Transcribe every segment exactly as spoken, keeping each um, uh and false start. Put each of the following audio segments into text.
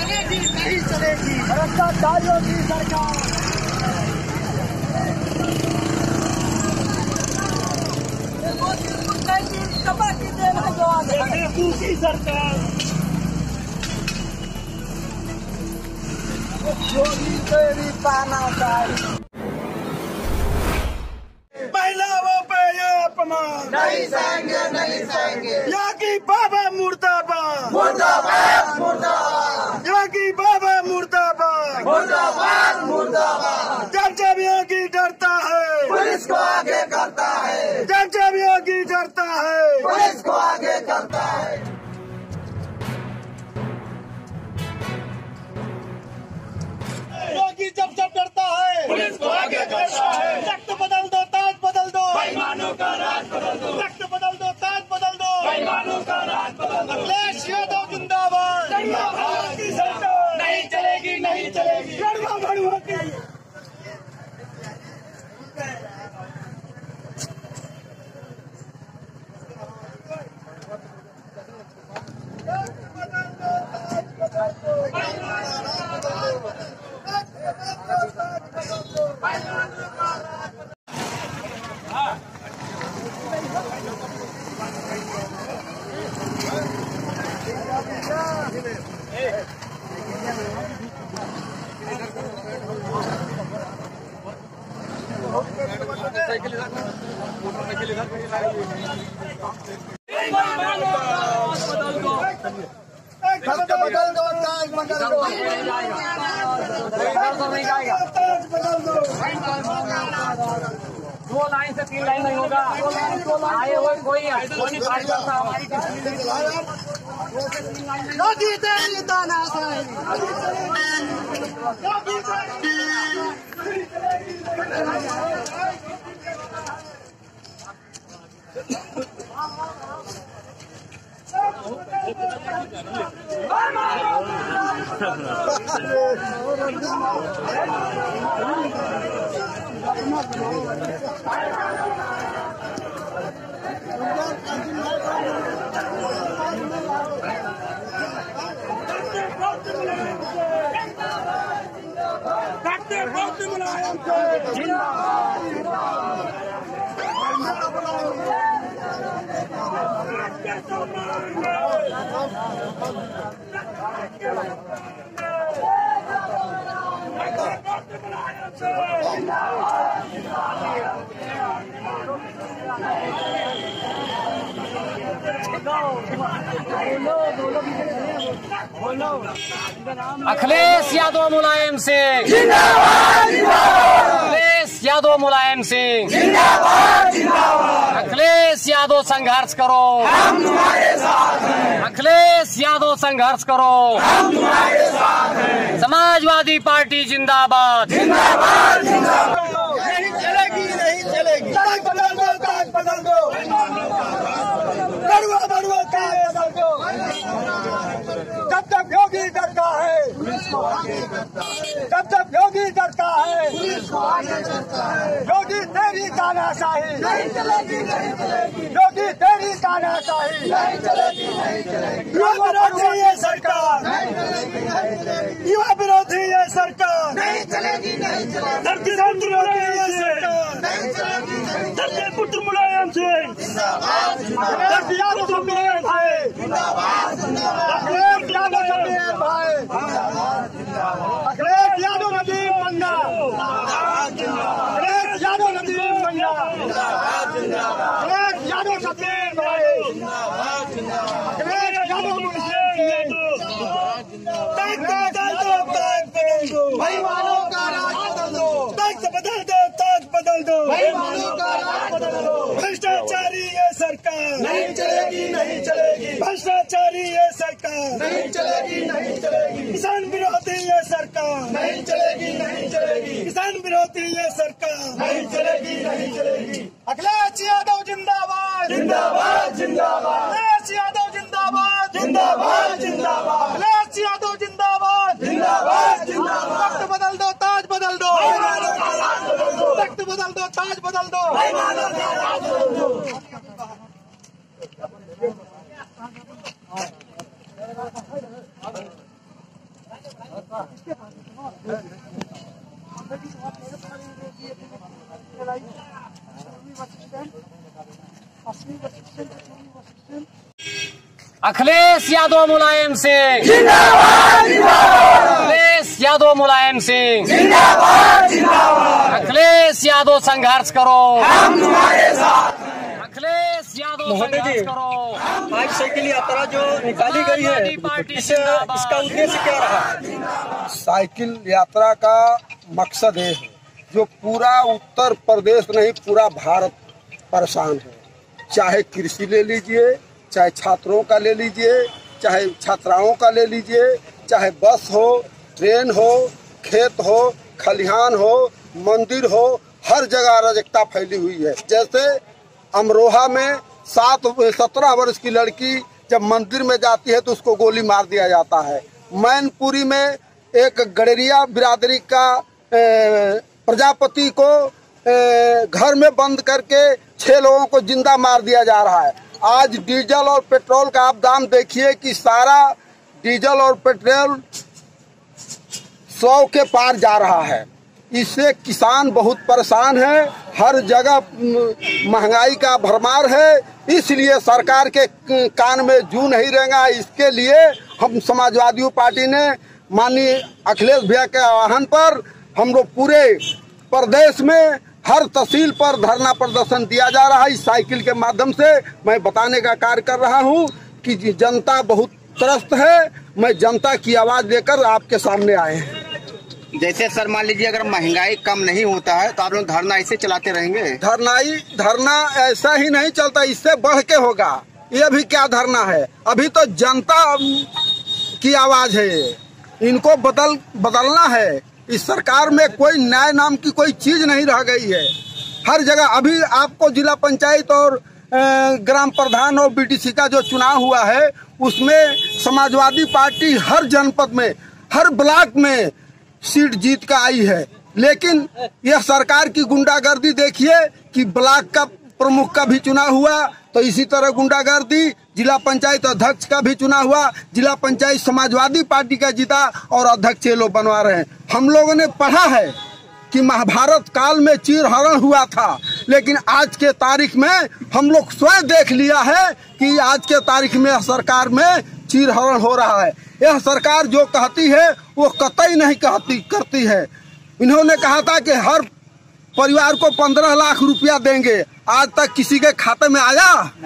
चलेगी नहीं चलेगी। भ्रष्टाचारियों की सरकार, दूसरी सरकार योगी तेरी तानाशाही, महिलाओं पे ये अपमान नहीं सहेंगे नहीं सहेंगे। योगी बाबा मुर्दाबाद मुर्दाबाद मुर्दाबाद योगी बाबा मुर्दाबाद मुर्दाबाद मुर्दाबाद। जब जब योगी डरता है पुलिस को आगे करता है, जब जब योगी डरता है पुलिस को आगे करता है। योगी जब जब डरता है पुलिस को आगे करता है। तख्त बदल दो, ताज बदल दो, बेईमानों का राज बदल दो, तख्त बदल दो, ताज बदल दो। बेईमानों का राज बदल दो। अखिलेश यादव जिंदाबाद जिंदाबाद की सरकार नहीं चलेगी नहीं चलेगी। गड़वा बड़ुआ की तख्त बदल दो, ताज बदल दो, ताज बदल दो। दो लाइन से तीन लाइन नहीं होगा। आए हुए कोई कोई नहीं बात करता हमारी। योगी तेरी तानाशाही योगी अखिलेश यादव मुलायम सिंह जिंदाबाद जिंदाबाद। अखिलेश यादव मुलायम सिंह जिंदाबाद जिंदाबाद। अखिलेश यादव संघर्ष करो, हम तुम्हारे साथ हैं, अखिलेश यादव संघर्ष करो। हम तुम्हारे साथ हैं। समाजवादी पार्टी जिंदाबाद जिंदाबाद जिंदाबाद। नहीं चलेगी नहीं चलेगी। ताज बदल दो, ताज बदल दो, बड़ुआ बड़ुआ ताज बदल दो। जब तक योगी डरता है, जब तक योगी डरता है, योगी तेरी तानाशाही नहीं चलेगी नहीं चलेगी। योगी तेरी तानाशाही नहीं चलेगी नहीं चलेगी। युवा विरोधी ये सरकार युवा विरोधी ये सरकार नहीं चलेगी नहीं चलेगी। धरती विरोधी ये सरकार नहीं चलेगी नहीं धरती पुत्र मुलायम सिंह जिंदाबाद जिंदाबाद। धरती यादव शब्बीर भाई जिंदाबाद जिंदाबाद। अखिलेश यादव शब्बीर भाई अखिलेश यादव नदीम मन्ना अखिलेश यादव नदीम मन्ना अखिलेश यादव शब्बीर भाई अखिलेश यादव मुलायम सिंह तख्त बदल दो, ताज बदल दो, बेईमानों का राज बदल दो, तख्त बदल दो, ताज बदल दो। बेईमानों का राज बदल दो। भ्रष्टाचारी ये सरकार नहीं चलेगी नहीं चलेगी। भ्रष्टाचारी ये सरकार नहीं चलेगी नहीं चलेगी। किसान विरोधी ये सरकार नहीं चलेगी नहीं चलेगी। किसान विरोधी ये सरकार नहीं चलेगी नहीं चलेगी। अखिलेश यादव जिंदाबाद जिंदाबाद जिंदाबाद। अखिलेश यादव जिंदाबाद जिंदाबाद जिंदाबाद। अखिलेश यादव जिंदाबाद जिंदाबाद जिंदाबाद। तख्त बदल दो, ताज बदल दो, बेईमानों का राज बदल दो, तख्त बदल दो, ताज बदल दो। बेईमानों का राज बदल दो। अखिलेश यादव मुलायम सिंह, अखिलेश यादव मुलायम सिंह, अखिलेश यादव संघर्ष करो, अखिलेश यादव संघर्ष करो। आज साइकिल यात्रा जो निकाली गई है, इसे इसका उद्देश्य क्या रहा? साइकिल यात्रा का मकसद है जो पूरा उत्तर प्रदेश नहीं पूरा भारत परेशान है। चाहे कृषि ले लीजिए, चाहे छात्रों का ले लीजिए, चाहे छात्राओं का ले लीजिए, चाहे बस हो, ट्रेन हो, खेत हो, खलिहान हो, मंदिर हो, हर जगह अराजकता फैली हुई है। जैसे अमरोहा में सात सत्रह वर्ष की लड़की जब मंदिर में जाती है तो उसको गोली मार दिया जाता है। मैनपुरी में एक गडरिया बिरादरी का प्रजापति को घर में बंद करके छह लोगों को जिंदा मार दिया जा रहा है। आज डीजल और पेट्रोल का आप दाम देखिए कि सारा डीजल और पेट्रोल सौ के पार जा रहा है। इससे किसान बहुत परेशान है, हर जगह महंगाई का भरमार है। इसलिए सरकार के कान में जू नहीं रहेगा। इसके लिए हम समाजवादी पार्टी ने माननीय अखिलेश भैया के आह्वान पर हम लोग पूरे प्रदेश में हर तहसील पर धरना प्रदर्शन दिया जा रहा है। इस साइकिल के माध्यम से मैं बताने का कार्य कर रहा हूं कि जनता बहुत त्रस्त है। मैं जनता की आवाज लेकर आपके सामने आए हैं। जैसे सर मान लीजिए अगर महंगाई कम नहीं होता है तो आप लोग धरना ऐसे चलाते रहेंगे? धरनाई धरना ऐसा ही नहीं चलता, इससे बढ़ के होगा। ये भी क्या धरना है, अभी तो जनता की आवाज है, इनको बदल बदलना है। इस सरकार में कोई न्याय नाम की कोई चीज नहीं रह गई है। हर जगह अभी आपको जिला पंचायत और ग्राम प्रधान और बीडीसी का जो चुनाव हुआ है उसमें समाजवादी पार्टी हर जनपद में, हर ब्लॉक में सीट जीत का आई है। लेकिन यह सरकार की गुंडागर्दी देखिए कि ब्लॉक का प्रमुख का भी चुनाव हुआ तो इसी तरह गुंडागर्दी, जिला पंचायत अध्यक्ष का भी चुनाव हुआ, जिला पंचायत समाजवादी पार्टी का जीता और अध्यक्ष ये लोग बनवा रहे हैं। हम लोगों ने पढ़ा है कि महाभारत काल में चीरहरण हुआ था, लेकिन आज के तारीख में हम लोग स्वयं देख लिया है कि आज के तारीख में सरकार में चीरहरण हो रहा है। यह सरकार जो कहती है वो कतई नहीं कहती करती है। इन्होंने कहा था कि हर परिवार को पंद्रह लाख रुपया देंगे, आज तक किसी के खाते में आया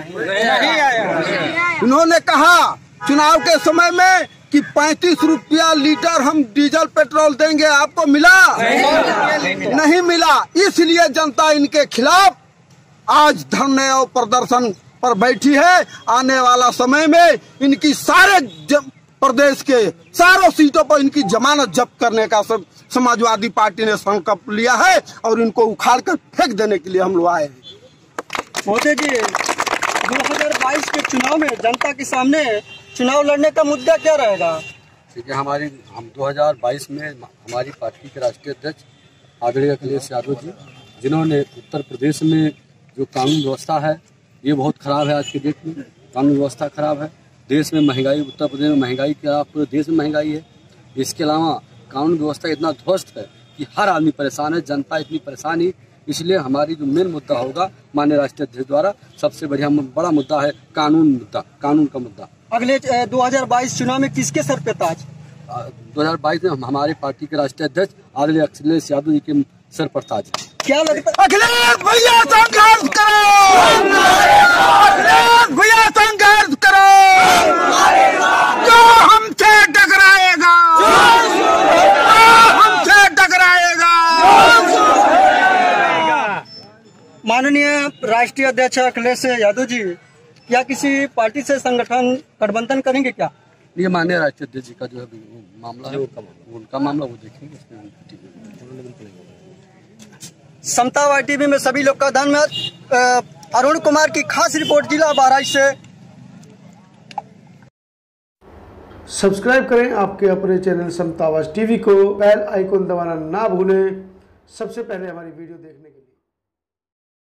नहीं आया। इन्होंने कहा चुनाव के समय में कि पैंतीस रुपया लीटर हम डीजल पेट्रोल देंगे, आपको मिला नहीं, नहीं मिला। इसलिए जनता इनके खिलाफ आज धरने और प्रदर्शन पर बैठी है। आने वाला समय में इनकी सारे प्रदेश के सारों सीटों पर इनकी जमानत जब्त करने का सब समाजवादी पार्टी ने संकल्प लिया है और इनको उखाड़ कर फेंक देने के लिए हम लोग आए हैं। मोदी जी, दो हज़ार बाईस के चुनाव में जनता के सामने चुनाव लड़ने का मुद्दा क्या रहेगा? ठीक है, हमारी हम दो हज़ार बाईस में हमारी पार्टी के राष्ट्रीय अध्यक्ष आदरणीय अखिलेश यादव जी, जिन्होंने उत्तर प्रदेश में जो कानून व्यवस्था है ये बहुत खराब है। आज के डेट में कानून व्यवस्था खराब है। देश में महंगाई, उत्तर प्रदेश में महंगाई के आप पूरे देश में महंगाई है। इसके अलावा कानून व्यवस्था इतना ध्वस्त है कि हर आदमी परेशान है, जनता इतनी परेशान है। इसलिए हमारी जो मेन मुद्दा होगा माननीय राष्ट्रीय अध्यक्ष द्वारा सबसे बढ़िया बड़ा मुद्दा है कानून मुद्दा, कानून का मुद्दा। अगले दो हज़ार बाईस चुनाव में किसके सर पे ताज? दो हज़ार बाईस में हमारी पार्टी के राष्ट्रीय अध्यक्ष आदरणीय अखिलेश यादव जी के सर पर ताज। क्या लगता है? अखिलेश भैया संघर्ष करो, अखिलेश भैया संघर्ष करो, जो हमसे टकराएगा हमसे टकराएगा। माननीय राष्ट्रीय अध्यक्ष अखिलेश यादव जी, क्या किसी पार्टी से संगठन गठबंधन करेंगे क्या? ये माननीय राष्ट्रीय अध्यक्ष जी का जो है मामला है उनका मामला वो देखेंगे। समतावादी टीवी में सभी लोग का धन्यवाद। अरुण कुमार की खास रिपोर्ट जिला बहराइच से। सब्सक्राइब करें आपके अपने चैनल समतावादी टीवी को, बेल आइकन दबाना ना भूलें सबसे पहले हमारी वीडियो देखने